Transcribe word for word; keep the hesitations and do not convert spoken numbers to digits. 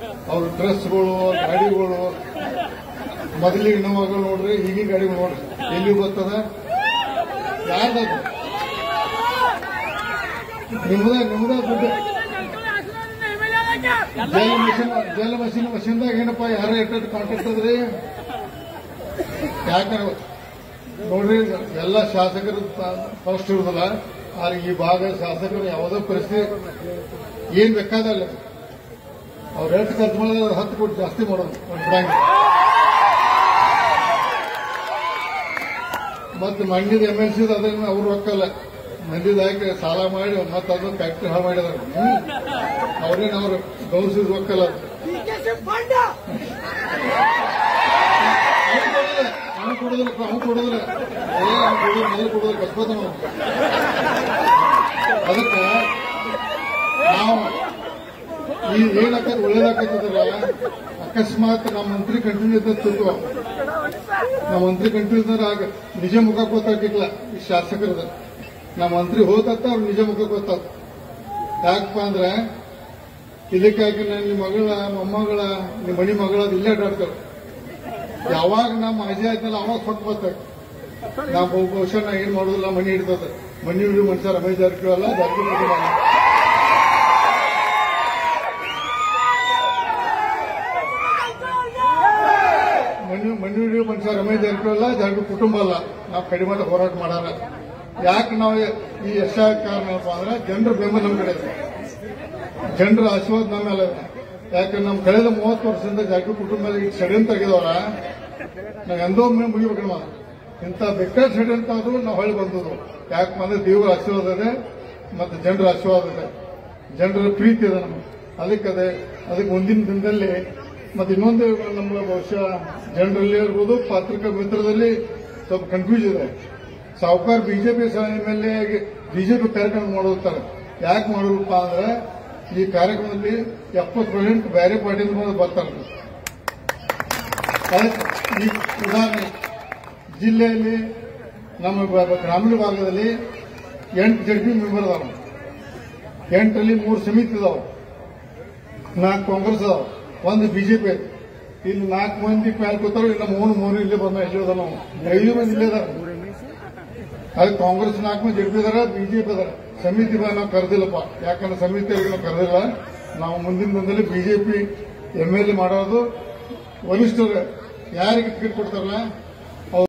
ಅವ್ರ ಡ್ರೆಸ್ಗಳು ಗಾಡಿಗಳು ಮೊದಲಿಗೆ ನೋವಾಗ ನೋಡ್ರಿ ಈಗಿನ ಗಾಡಿಗಳು ನೋಡ್ರಿ ಎಲ್ಲಿ ಬರ್ತದ ಯಾರ್ದದು ನಿಮ್ದ ನಿಮ್ದ ದುಡ್ಡು ಜಲ ಮಿಷನ್ ಜಲ ಮಷಿನ್ ಮಷಿನ್ದಾಗ ಏನಪ್ಪ ಯಾರ ಎಟ್ಟು ಕಾಂಟ್ಯಾಕ್ಟ್ ಅದ್ರಿ ಯಾಕಂದ್ರೆ ನೋಡ್ರಿ ಎಲ್ಲ ಶಾಸಕರು ಫಸ್ಟ್ ಇರುದಲ್ಲ ಆದ್ರೆ ಈ ಭಾಗ ಶಾಸಕರು ಯಾವುದೋ ಪರಿಸ್ಥಿತಿ ಏನ್ ಬೇಕಾದಲ್ಲ ಅವ್ರ ಎಷ್ಟು ಖರ್ಚು ಮಾಡಿದ್ರೆ ಹತ್ತು ಕೋಟಿ ಜಾಸ್ತಿ ಮಾಡೋದು ಬಿಡಂಗ ಮತ್ತೆ ಮಂಡ್ಯದ ಎಂ ಎಲ್ ಸಿ ಅದನ್ನ ಅವ್ರು ರೊಕ್ಕಲ್ಲ ಮಂದಿದಾಗಿ ಸಾಲ ಮಾಡಿ ಮತ್ತೆ ಅದು ಫ್ಯಾಕ್ಟ್ರಿ ಹಾಳು ಮಾಡಿದಾರೆ ಅವ್ರೇನು ಅವ್ರು ಗೌರ್ಸಿದ್ ರೊಕ್ಕಲ್ಲ ಅವ್ನು ಕೊಡೋದಿಲ್ಲ ಅವ್ನು ಕೊಡೋದಿಲ್ಲ ಏ ಅವ್ನು ಕೊಡೋದು ಮೊದಲು ಕೊಡೋದಿಲ್ಲ ಕಸ್ಕೋತ ನಾವು ಅದಕ್ಕೆ ನಾವು ಈ ಏನಾಕತ್ ಒಳ್ಳೇದಾಕತ್ತದಲ್ಲ ಅಕಸ್ಮಾತ್ ನಮ್ಮ ಮಂತ್ರಿ ಕಂಟಿನ್ಯೂ ಇದ್ದ ತಿಳ್ಕೊ ನಮ್ಮ ಮಂತ್ರಿ ಕಂಟಿನ್ಯೂ ಇದ್ದಾರೆ ಆಗ ನಿಜ ಮುಖ ಗೊತ್ತಾಗಿಲ್ಲ ಈ ಶಾಸಕರದ ನಮ್ಮ ಮಂತ್ರಿ ಹೋದತ್ತ ಅವ್ರು ನಿಜ ಮುಖ ಗೊತ್ತಾಗ ಯಾಕಪ್ಪ ಅಂದ್ರೆ ಇದಕ್ಕಾಗಿ ನನ್ನ ನಿಮ್ಮ ಮಗಳ ಮೊಮ್ಮಗಳ ನಿಮ್ಮ ಮಣಿ ಮಗಳ ಇಲ್ಲೇ ಅಡ್ಡಾಡ್ತಾಳೆ ಯಾವಾಗ ನಮ್ಮ ಮಾಜಿ ಆಯ್ತಲ್ಲ ಅವಾಗ ಹೊತ್ತು ಬರ್ತಾರೆ ನಾವು ಬಹುಶಃ ನಾ ಏನ್ ಮಾಡೋದಿಲ್ಲ ಮನಿ ಹಿಡಿತದ ಮನಿ ಹಿಡಿದು ಮನುಷ್ಯ ರಮೇಶ್ ಜಾರಕಿಹೊಳಿ ಜಾರಕಿಹೊಳಿ ಮನಿ ಮನಿ ಹಿಡಿಯುವ ಮನುಷ್ಯ ರಮೇಶ್ ಜಾರಕಿಹೊಳಿ ಜಾರಕಿಹೊಳಿ ಕುಟುಂಬ ಅಲ್ಲ ನಾವು ಕಡಿಮೆ ಹೋರಾಟ ಮಾಡಾರ ಯಾಕೆ ನಾವು ಈ ಯಶ ಕಾರಣ ಅಂದ್ರೆ ಜನರ ಬೆಂಬಲ ನಮ್ಮ ಕಡೆ ಇದೆ ಜನರ ಆಶೀರ್ವಾದ ನಮ್ಮ ಮೇಲೆ ಯಾಕಂದ್ರೆ ನಮ್ ಕಳೆದ ಮೂವತ್ತು ವರ್ಷದಿಂದ ಜಾಗೃತಿ ಕುಟುಂಬ ಷಡ್ಯಂತ್ರ ಆಗಿದವರ ನಾವು ಎಂದೋ ಒಮ್ಮೆ ಮುಗಿಬೇಕು ಮಾತು ಇಂಥ ಬೆಕ್ಕ ಷಡ್ಯಂತ್ರ ಆದ್ರೂ ನಾವು ಹೊಳ್ಳಿ ಬಂದದ್ದು ಯಾಕೆ ಅಂದ್ರೆ ದೇವರ ಆಶೀರ್ವಾದ ಇದೆ ಮತ್ತೆ ಜನರ ಆಶೀರ್ವಾದ ಇದೆ ಜನರ ಪ್ರೀತಿ ಇದೆ ನಮ್ಗೆ ಅದಕ್ಕೆ ಅದೇ ಅದಕ್ಕೆ ಮುಂದಿನ ದಿನದಲ್ಲಿ ಮತ್ತೆ ಇನ್ನೊಂದು ನಮ್ಮ ಬಹುಶಃ ಜನರಲ್ಲಿ ಇರ್ಬೋದು ಪತ್ರಿಕಾ ಮಿತ್ರದಲ್ಲಿ ಸ್ವಲ್ಪ ಕನ್ಫ್ಯೂಸ್ ಇದೆ ಸಾವುಕಾರ BJP M L A BJP ಕಾರ್ಯಕ್ರಮ ಮಾಡೋತಾರೆ ಯಾಕೆ ಮಾಡೋದಪ್ಪ ಅಂದ್ರೆ ಈ ಕಾರ್ಯಕ್ರಮದಲ್ಲಿ ಎಪ್ಪತ್ತು ಪರ್ಸೆಂಟ್ ಬೇರೆ ಪಾರ್ಟಿಯಿಂದ ಬರ್ತಾರೆ ಈ ಉದಾಹರಣೆ ಜಿಲ್ಲೆಯಲ್ಲಿ ನಮ್ಮ ಗ್ರಾಮೀಣ ಭಾಗದಲ್ಲಿ ಎಂಟು ಜಡ್ಪಿ ಮೆಂಬರ್ ಅದಾವ ಎಂಟರಲ್ಲಿ ಮೂರು ಸಮಿತಿ ಇದಾವ ನಾಲ್ಕು ಕಾಂಗ್ರೆಸ್ ಅದಾವ ಒಂದು ಬಿಜೆಪಿ ಐತಿ ಇಲ್ಲಿ ನಾಲ್ಕು ಮಂದಿ ಪ್ಯಾಲ್ ಕೂತಾರ ಇಲ್ಲ ಮೂರು ಮೂರು ಇಲ್ಲೇ ಬಂದ ಇಲ್ಲಿ ಅದ ನಾವು ಐದು ಮಂದಿ ಇಲ್ಲೇ ಅದಾರ ಅದು ಕಾಂಗ್ರೆಸ್ ನಾಲ್ಕು ಮಂದಿ ಜಡ್ಪಿ ಇದಾರ ಬಿಜೆಪಿ ಅದಾರ ಸಮಿತಿ ನಾವು ಕರೆದಿಲ್ಲಪ್ಪ ಯಾಕಂದ್ರೆ ಸಮಿತಿಯಲ್ಲಿ ನಾವು ಕರೆದಿಲ್ಲ ನಾವು ಮುಂದಿನ ದಿನದಲ್ಲಿ ಬಿಜೆಪಿ ಎಂ ಎಲ್ ಎ ಮಾಡೋದು ವರಿಷ್ಠರು ಯಾರಿಗೆ ಟಿಕೆಟ್ ಕೊಡ್ತಾರಲ್ಲ